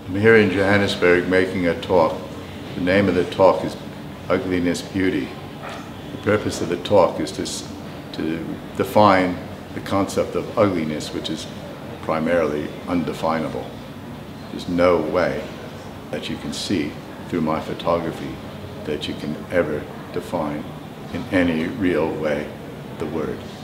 I'm here in Johannesburg making a talk. The name of the talk is Ugliness, Beauty. The purpose of the talk is to define the concept of ugliness, which is primarily undefinable. There's no way that you can see through my photography that you can ever define in any real way the word.